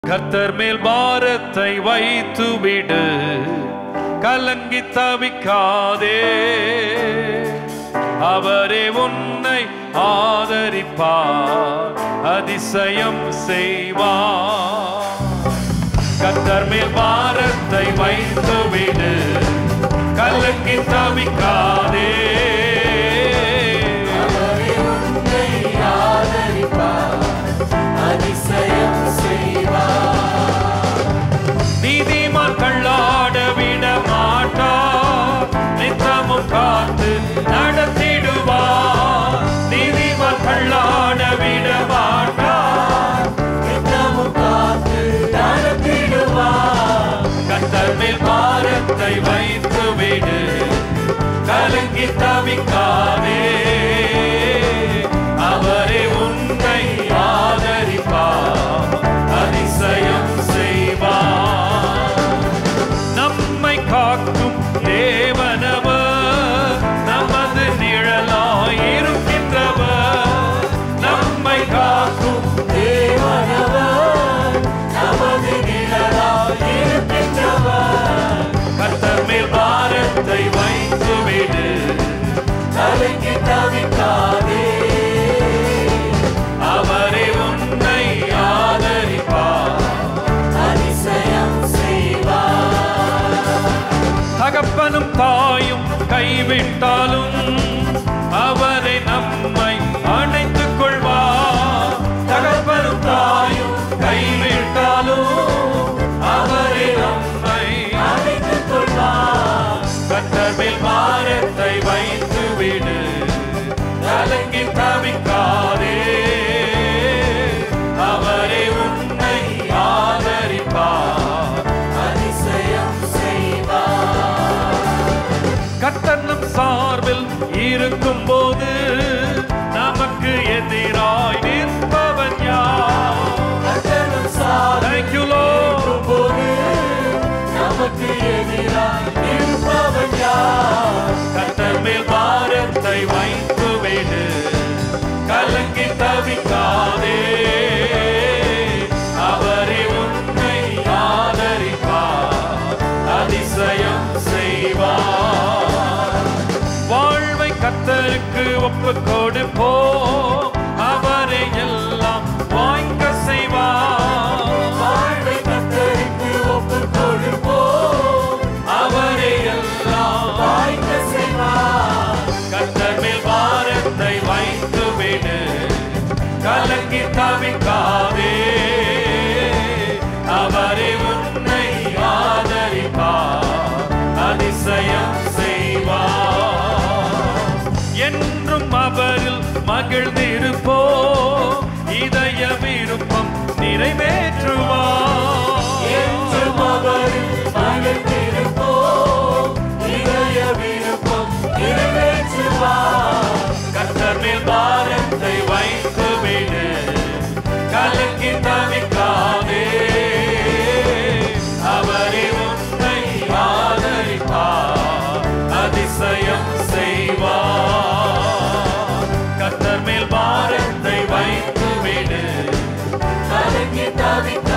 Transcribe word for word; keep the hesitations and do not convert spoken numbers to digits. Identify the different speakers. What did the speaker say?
Speaker 1: கர்த்தர் மேல் பாரத்தை வைத்து விடு, கலங்கி தவிக்காதே. அவரே உன்னை ஆதரிப்பார், அதிசயம் செய்வார். கர்த்தர் மேல் பாரத்தை வைத்து விடு, கலங்கி தவிக்காதே.
Speaker 2: அவரே உன்னை ஆதரிப்பார், அதிசயம் செய்வார்.
Speaker 1: நீதிமான் கள்ளாட விட மாட்டார், நித்தமும் காத்து நடத்திடுவார். நீதிமான் கள்ளாட விட மாட்டார்,
Speaker 2: நித்தமும் காத்து நடத்திடுவார்.
Speaker 1: கர்த்தர் மேல் பாரத்தை வைத்து விடு, கலங்கி தவிக்காதே. அவரே உன்னை ஆதரிப்பார், அதிசயம் செய்வார். நம்மை காக்கும் தேவனவர், நமது நிழலாயிருக்கின்றவர். நம்மை காக்கும்
Speaker 2: தேவனவர், நமது நிழலாயிருக்கின்றவர்.
Speaker 1: கர்த்தர் மேல் பாரத்தை வைத்து விடு,
Speaker 2: கலங்கி தவிக்காதே.
Speaker 1: அவரே உன்னை ஆதரிப்பார்,
Speaker 2: அதிசயம் செய்வார்.
Speaker 1: தகப்பனும் தாயும் கைவிட்டாலும் அவரை நம்மை அணைத்துக் கொள்வார். தகப்பனும் தாயும் கைவிட்டாலும் அவரை நம்மை
Speaker 2: அழைத்துக் கொள்வார்.
Speaker 1: கர்த்தர் மேல் பாரத்தை வைத்து விடு, கலங்கி தவிக்காதே. அவரே உன்னை ஆதரிப்பார்,
Speaker 2: அதிசயம் செய்வார்.
Speaker 1: கர்த்தர் நம் சார்பில் இருக்கும் போது நமக்கு எதிராய் நிற்பவன் யார்?
Speaker 2: கர்த்தரும் சார்பில்
Speaker 1: Thank you, Lord.
Speaker 2: இருக்கும்போது நமக்கு எதிராய் நிற்பவன் யார்?
Speaker 1: கர்த்தர் மேல் பாரத்தை வைத்து விடு, கலங்கி தவிக்காதே. அவரே உன்னை ஆதரிப்பார், அதிசயம் செய்வார். வாழ்வை கர்த்தருக்கு ஒப்புக் கொடுப்போம், அவரை எல்லாம் வாய்க்க செய்வார்.
Speaker 2: வாழ்வை கர்த்தருக்கு ஒப்புக் கொடுப்போம்,
Speaker 1: அவரை எல்லாம்
Speaker 2: வாய்க்க செய்வார்.
Speaker 1: கர்த்தர் மேல் பாரத்தை வைத்து விடு, கலங்கி தவிக்காதே. அவரே உன்னை ஆதரிப்பார், அதிசயம் செய்வார். என்றும் அவரில் மகிழ்ந்திருப்போம், இதய விருப்பம் நிறைவேற்றுவார்.
Speaker 2: என்றும் அவரில் மகிழ்ந்திருப்போம், இதய விருப்பம் நிறைவேற்றுவார்.
Speaker 1: கர்த்தர் மேல் பாரத்தை வைத்து விடு, கலங்கி தவிக்காதே. அவரே உன்னை ஆதரிப்பார், அதிசயம் செய்வார். கர்த்தர் மேல் பாரத்தை வைத்து விடு,
Speaker 2: கலங்கி தவிக்க